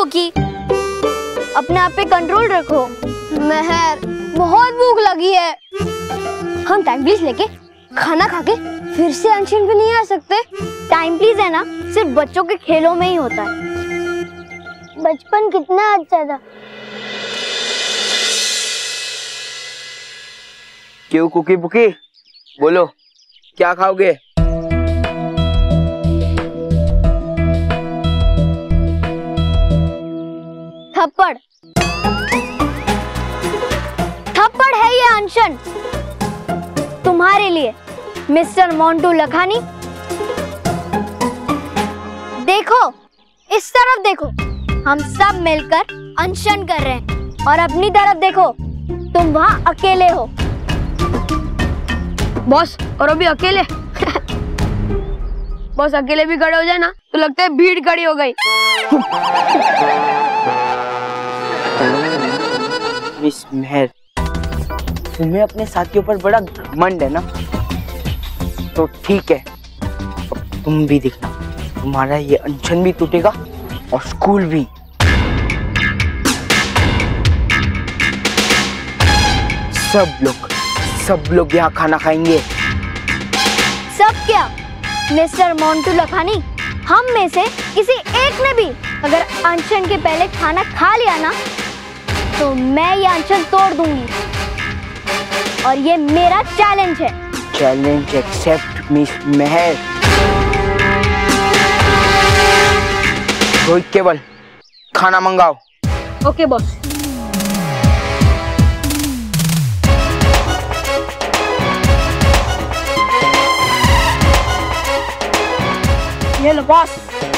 Cookie, अपने आप पे कंट्रोल रखो। मेहर, बहुत भूख लगी है। हम टाइम प्लीज लेके खाना खा के फिर से अनशन पे नहीं आ सकते? टाइम प्लीज है ना, सिर्फ बच्चों के खेलों में ही होता है। बचपन कितना अच्छा था। क्यों कुकी पुकी, बोलो क्या खाओगे? थप्पड़। थप्पड़ है ये अनशन तुम्हारे लिए, मिस्टर मोंटू लखानी। देखो, इस तरफ देखो, हम सब मिलकर अनशन कर रहे हैं, और अपनी तरफ देखो, तुम वहाँ अकेले हो। बॉस, और अभी अकेले? बॉस अकेले भी खड़े हो जाए ना तो लगता है भीड़ खड़ी हो गई। मिस मेहर, तुम्हें अपने साथियों पर बड़ा घमंड है ना, तो ठीक है, अब तुम भी दिखना, तुम्हारा ये अनशन भी टूटेगा और स्कूल भी। सब लोग यहाँ खाना खाएंगे। सब क्या मिस्टर मोंटू लखानी, हम में से किसी एक ने भी अगर अनशन के पहले खाना खा लिया ना, तो मैं ये अनशन तोड़ दूंगी, और ये मेरा चैलेंज है। Challenge accept miss Mehar. Rohit केवल, खाना मंगाओ। Okay boss. ये लो बॉस।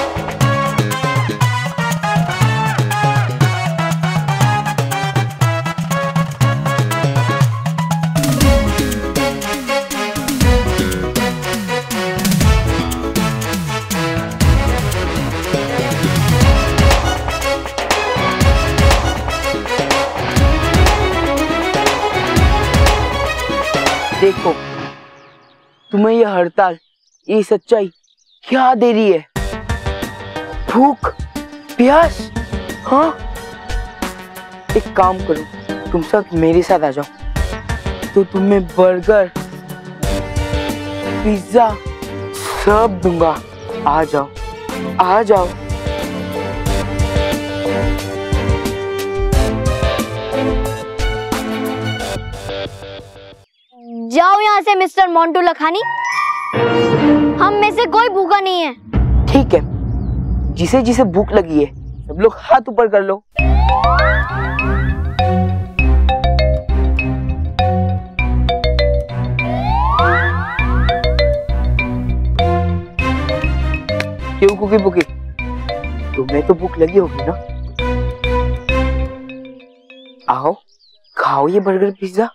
देखो, तुम्हें ये हड़ताल, ये सच्चाई क्या दे रही है? भूख, प्यास। हाँ, एक काम करो, तुम सब मेरे साथ आ जाओ, तो तुम्हें बर्गर, पिज्जा सब दूंगा। आ जाओ, आ जाओ। जाओ यहाँ से मिस्टर मोंटू लखानी, हम में से कोई भूखा नहीं है। ठीक है, जिसे जिसे भूख लगी है सब लोग हाथ ऊपर कर लो। क्यों कुकी पुकी, तुम्हें तो भूख लगी होगी ना? आओ खाओ ये बर्गर पिज्जा।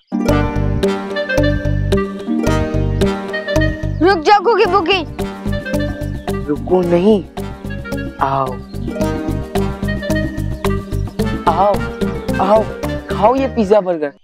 रुक जाओ कुकी पुकी। रुको नहीं, आओ आओ आओ, खाओ ये पिज्जा बर्गर।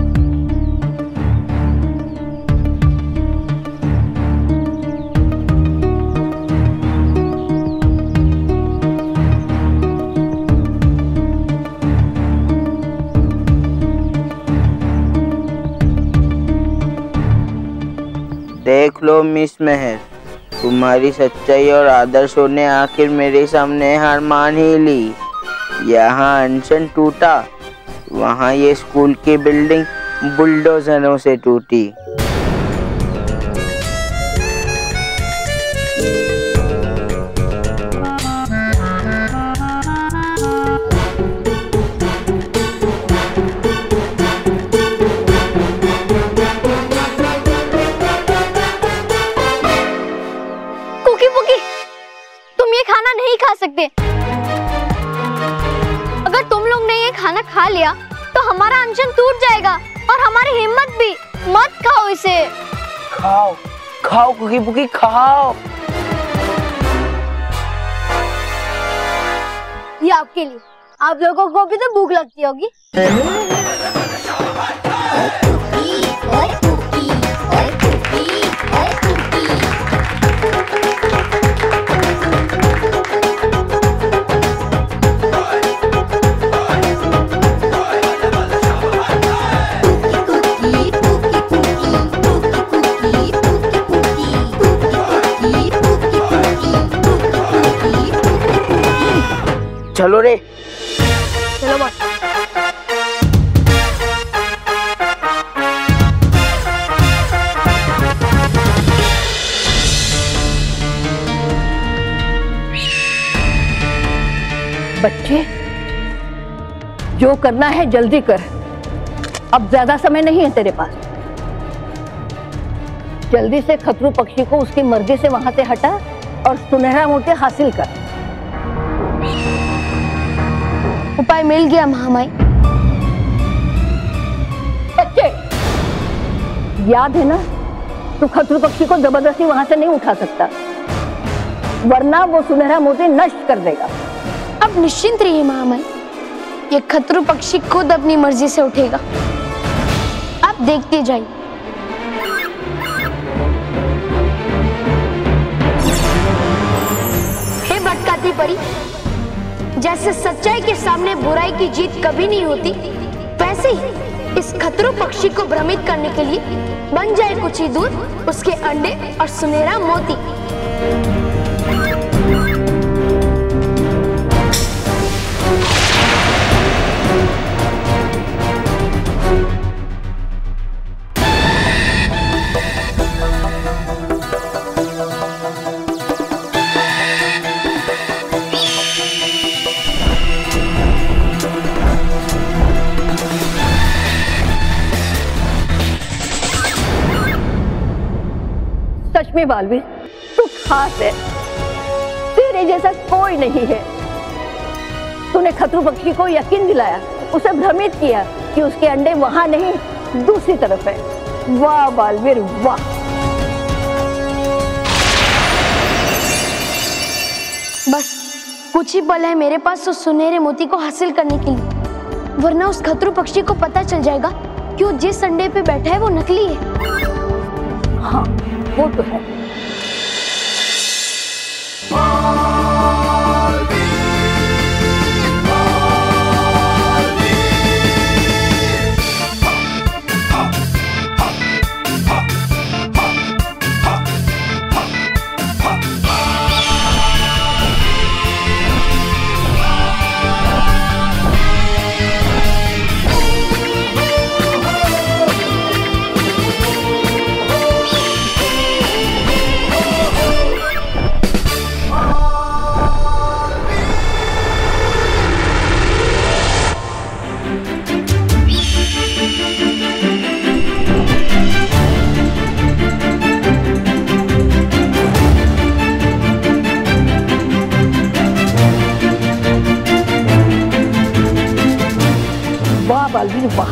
देख लो मिस मेहर, तुम्हारी सच्चाई और आदर्शों ने आखिर मेरे सामने हार मान ही ली। यहाँ अनशन टूटा, वहाँ ये स्कूल की बिल्डिंग बुलडोजरों से टूटी। सकते। अगर तुम लोग ने ये खाना खा लिया तो हमारा अनशन टूट जाएगा और हमारी हिम्मत भी। मत खाओ इसे। खाओ खाओ कुकी पुकी खाओ। ये आपके लिए, आप लोगों को भी तो भूख लगती होगी। चलो रे। चलो बॉस। बच्चे, जो करना है जल्दी कर, अब ज्यादा समय नहीं है तेरे पास। जल्दी से खतरू पक्षी को उसकी मर्जी से वहां से हटा और सुनहरा मोती हासिल कर। उपाय मिल गया महामाई। बच्चे, याद है ना, तू खतरू पक्षी को जबरदस्ती वहां से नहीं उठा सकता, वरना वो सुनहरा मोती नष्ट कर देगा। अब निश्चिंत रहिए महामाई, ये खतरू पक्षी खुद अपनी मर्जी से उठेगा, आप देखते जाइए। हे भटकाती परी, जैसे सच्चाई के सामने बुराई की जीत कभी नहीं होती, वैसे ही इस खतरू पक्षी को भ्रमित करने के लिए बन जाए कुछ ही दूर उसके अंडे और सुनहरा मोती। सच में बालवीर, तू खास है, तेरे जैसा कोई नहीं है। तूने खतरू पक्षी को यकीन दिलाया, उसे भ्रमित किया कि उसके अंडे वहां नहीं दूसरी तरफ है। वाह बालवीर वाह। बस कुछ ही पल है मेरे पास उस सुनहरे मोती को हासिल करने के लिए, वरना उस खतरू पक्षी को पता चल जाएगा कि वो जिस अंडे पे बैठा है वो नकली है। हाँ, वो तो है। बालवीर वाह।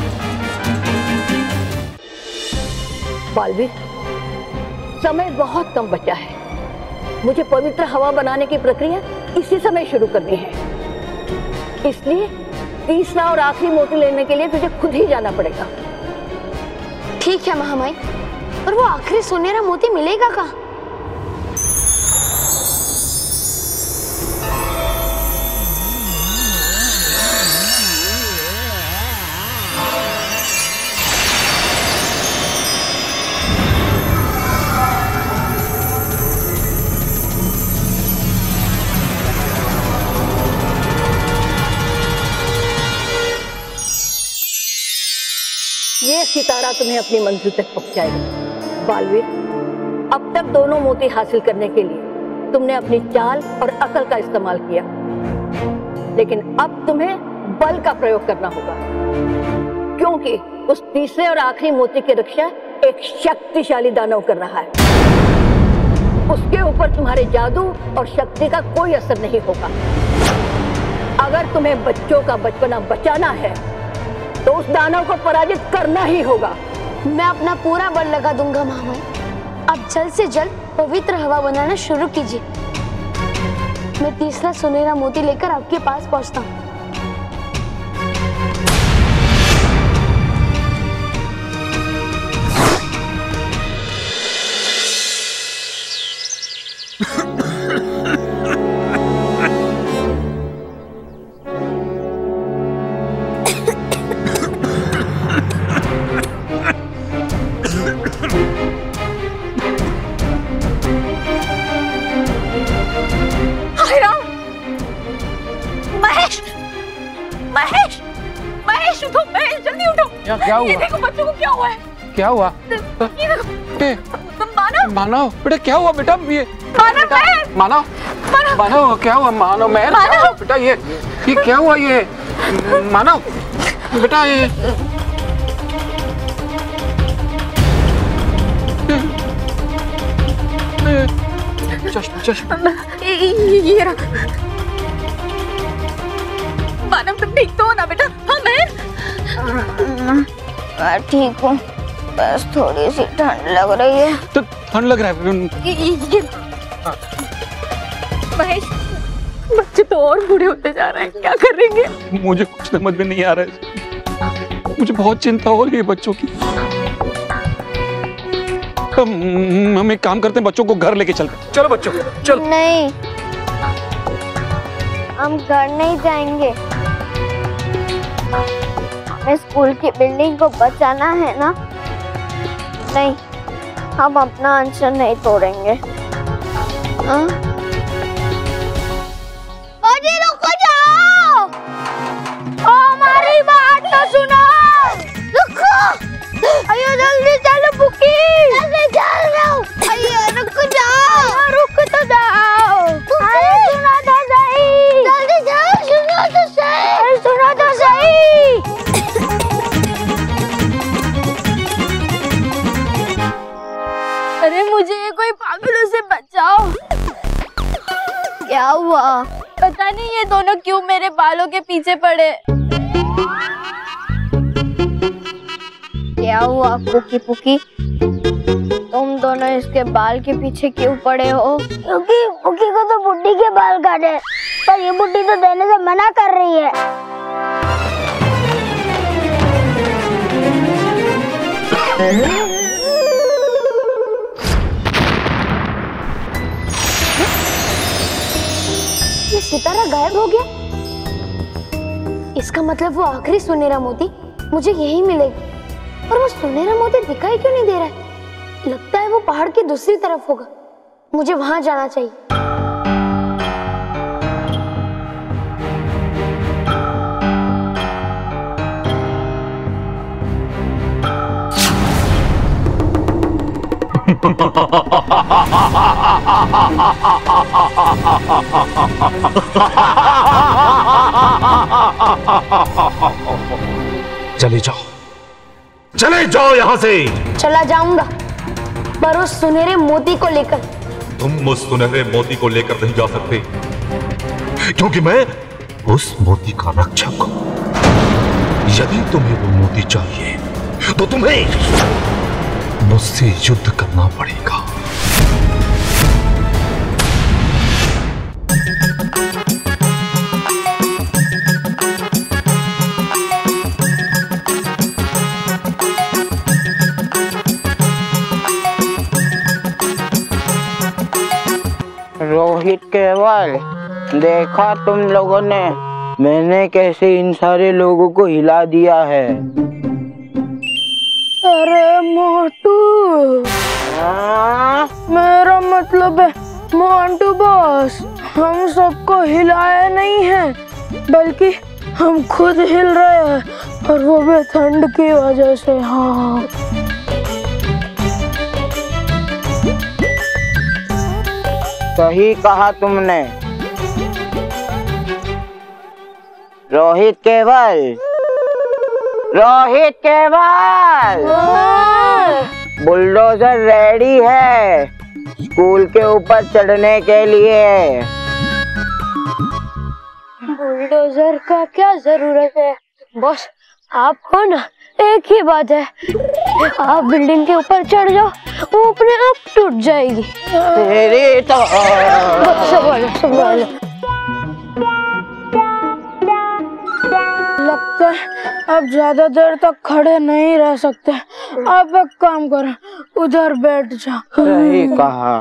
बालवीर, समय बहुत कम बचा है, मुझे पवित्र हवा बनाने की प्रक्रिया इसी समय शुरू करनी है, इसलिए तीसरा और आखिरी मोती लेने के लिए तुझे खुद ही जाना पड़ेगा। ठीक है महामाई, पर वो आखिरी सुनहरा मोती मिलेगा कहाँ? ये सितारा तुम्हें अपनी मंजिल तक पहुंचाएगा। बालवीर, अब तक दोनों मोती हासिल करने के लिए तुमने अपनी चाल और अकल का इस्तेमाल किया, लेकिन अब तुम्हें बल का प्रयोग करना होगा, क्योंकि उस तीसरे और आखिरी मोती की रक्षा एक शक्तिशाली दानव कर रहा है। उसके ऊपर तुम्हारे जादू और शक्ति का कोई असर नहीं होगा। अगर तुम्हें बच्चों का बचपना बचाना है तो उस दानव को पराजित करना ही होगा। मैं अपना पूरा बल लगा दूंगा महामाई। अब जल्द से जल्द पवित्र हवा बनाना शुरू कीजिए। मैं तीसरा सुनहरा मोती लेकर आपके पास पहुंचता हूँ। महेर, क्या हुआ? देखो बच्चों को क्या हुआ है? क्या हुआ? मानव बेटा क्या हुआ बेटा? ये मानव मानव क्या हुआ? मानव मेहर क्या हुआ बेटा? ये क्या हुआ? ये मानव बेटा ये चश्मा ये रहा। मानव तुम ठीक तो हो ना बेटा? हाँ मैं ठीक हूँ, बस थोड़ी सी ठंड लग रही है। तो ठंड लग रहा है? ये महेश, बच्चे तो और बूढ़े होते जा रहे हैं, क्या करेंगे? मुझे कुछ समझ में नहीं आ रहा है, मुझे बहुत चिंता हो रही है बच्चों की। हम एक काम करते हैं, बच्चों को घर लेके चलते हैं। चलो बच्चों चलो। नहीं, हम घर नहीं जाएंगे, हमें स्कूल की बिल्डिंग को बचाना है ना। नहीं, हम अपना अनशन नहीं तोड़ेंगे। रुको जाओ, हमारी बात तो सुनो। रुको, अयो जल्दी चलो बुकी। जल्दी चल रहा हूँ। अयो रुक जाओ, रुक तो जाओ। अरे सुनो तो सही। जल्दी चल, सुनो तो सही। अरे सुनो तो सही। अरे मुझे कोई पागलों से बचाओ। क्या हुआ? पता नहीं ये दोनों क्यों मेरे बालों के पीछे पड़े। क्या हुआ पुकी पुकी? तुम दोनों इसके बाल के पीछे क्यों पड़े हो? क्योंकि पुकी को तो बुड्ढी के बाल काटे, पर ये बुड्ढी तो देने से मना कर रही है। ये सितारा गायब हो गया। इसका मतलब वो आखिरी सुनहरा मोती मुझे यही मिलेगा। और वो सुनहरा मोती दिखाई क्यों नहीं दे रहा है? लगता है वो पहाड़ की दूसरी तरफ होगा। मुझे वहां जाना चाहिए। चले जाओ यहाँ से। चला जाऊंगा, पर उस सुनहरे मोती को लेकर। तुम उस सुनहरे मोती को लेकर नहीं जा सकते, क्योंकि मैं उस मोती का रक्षक हूं। यदि तुम्हें वो मोती चाहिए तो तुम्हें मुझसे युद्ध करना पड़ेगा। रोहित केवल, देखा तुम लोगों ने मैंने कैसे इन सारे लोगों को हिला दिया है। अरे मोटू, मेरा मतलब है मोंटू बॉस, हम सबको हिलाया नहीं है, बल्कि हम खुद हिल रहे हैं, और वो भी ठंड की वजह से। हाँ, सही कहा तुमने। रोहित केवल, रोहित केवल, बुलडोजर रेडी है स्कूल के ऊपर चढ़ने के लिए। बुलडोजर का क्या जरूरत है बॉस, आप हो ना, एक ही बात है, आप बिल्डिंग के ऊपर चढ़ जाओ, वो अपने आप टूट जाएगी। तेरी तो संभालो। लगता है अब ज्यादा देर तक खड़े नहीं रह सकते, आप एक काम करो, उधर बैठ जाओ। सही कहा।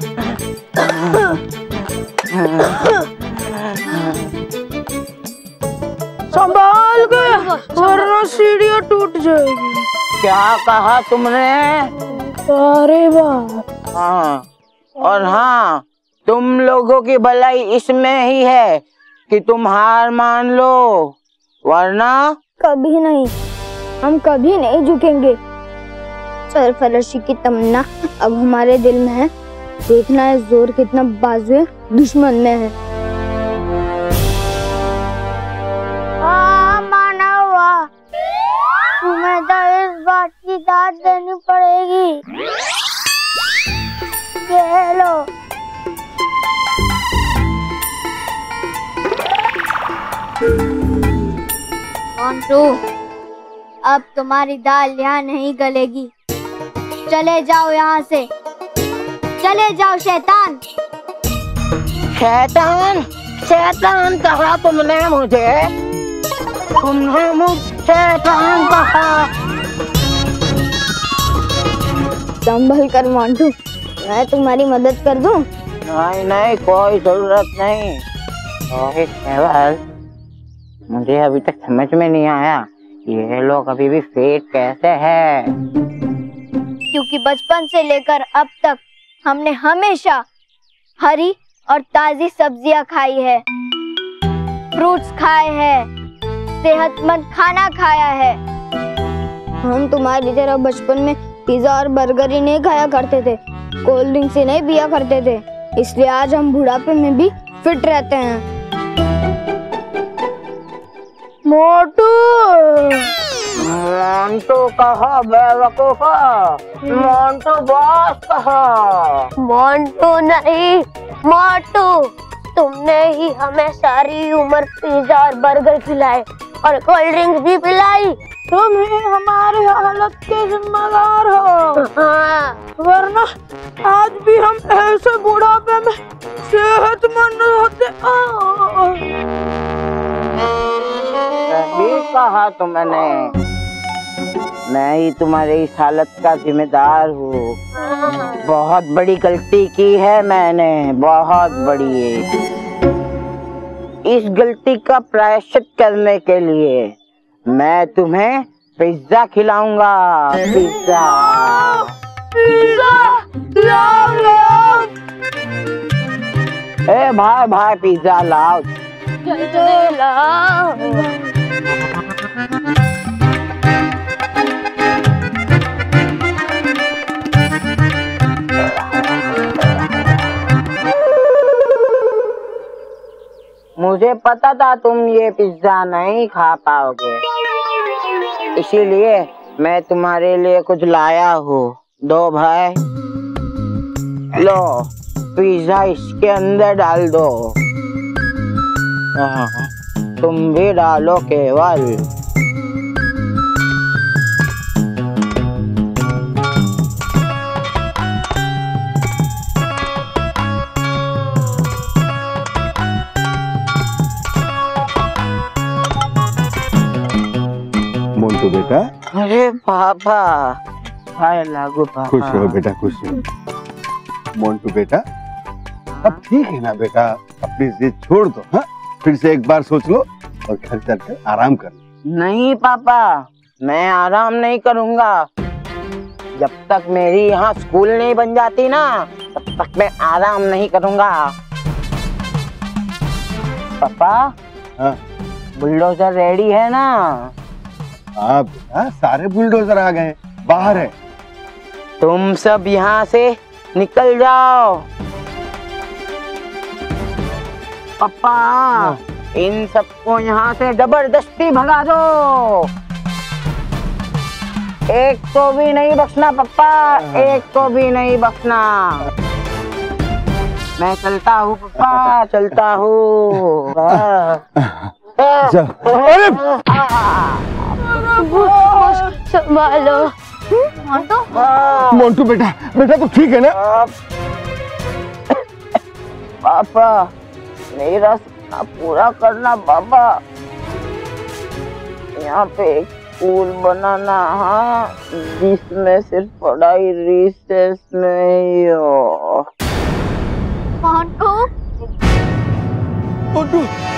संभाल के, वरना सीढ़ियाँ टूट जाएगी। क्या कहा तुमने? अरे वाह। हाँ, और हाँ, तुम लोगों की भलाई इसमें ही है कि तुम हार मान लो, वरना कभी नहीं। हम कभी नहीं झुकेंगे। सरफरोशी की तमन्ना अब हमारे दिल में है। देखना है जोर कितना बाजुए दुश्मन में है। मानव, तुम्हें तो इस बात की दाद देनी पड़ेगी। ये लो। मोंटू, अब तुम्हारी दाल यहाँ नहीं गलेगी। चले जाओ यहाँ से, चले जाओ शैतान। शैतान? शैतान कहा तुमने मुझे? तुमने मुझे शैतान कहा? संभल कर मोंटू, मैं तुम्हारी मदद कर दूं? नहीं नहीं, कोई जरूरत नहीं। रोहित केवल, मुझे अभी तक समझ में नहीं आया ये लोग अभी भी फेट कैसे है। क्योंकि बचपन से लेकर अब तक हमने हमेशा हरी और ताजी सब्जियां खाई है, फ्रूट्स खाए हैं, सेहतमंद खाना खाया है। हम तुम्हारी तरह बचपन में पिज्जा और बर्गर ही नहीं खाया करते थे, कोल्ड ड्रिंक से नहीं पिया करते थे, इसलिए आज हम बुढ़ापे में भी फिट रहते हैं। मोटू, मोंटू कहा बेवकूफा? मोंटू बॉस कहा? मोंटू नहीं, मोटू। तुमने ही हमें सारी उम्र पिज्जा और बर्गर खिलाए और कोल्ड ड्रिंक भी पिलाई। तुम ही हमारी हालत के जिम्मेदार हो। हाँ। वरना आज भी हम ऐसे बुढ़ापे में सेहतमंद होते। सही कहा तुमने, मैं ही तुम्हारी इस हालत का जिम्मेदार हूँ। बहुत बड़ी गलती की है मैंने, बहुत बड़ी। इस गलती का प्रायश्चित करने के लिए मैं तुम्हें पिज्जा खिलाऊंगा। पिज्जा, ए भाई भाई, पिज्जा लाओ। मुझे पता था तुम ये पिज्जा नहीं खा पाओगे, इसीलिए मैं तुम्हारे लिए कुछ लाया हूँ। दो भाई, लो पिज्जा इसके अंदर डाल दो। तुम भी डालो केवल। मोंटू बेटा। अरे पापा, हाय लागू पापा। खुश रहो बेटा, खुश रहो। मोंटू बेटा, अब ठीक है ना बेटा, अपनी जिद छोड़ दो। हाँ, फिर से एक बार सोच लो और घर चलकर आराम कर लो। नहीं पापा, मैं आराम नहीं करूंगा। जब तक मेरी यहाँ स्कूल नहीं बन जाती ना, तब तक मैं आराम नहीं करूंगा। पापा, हाँ बुलडोजर रेडी है ना? हाँ बेटा, सारे बुलडोजर आ गए, बाहर है। तुम सब यहाँ से निकल जाओ। पापा, इन सबको यहाँ से जबरदस्ती भगा दो। एक को भी नहीं बख्शना पापा, एक को भी नहीं बख्शना। मैं चलता हूँ पापा, चलता हूँ। संभालो। मोंटू बेटा, बेटा तो ठीक है ना? पापा, मेरा सपना पूरा करना पापा। यहाँ पे एक स्कूल बनाना, हाँ, जिसमें सिर्फ पढ़ाई रिसेस में ही हो। मोंटू, मोंटू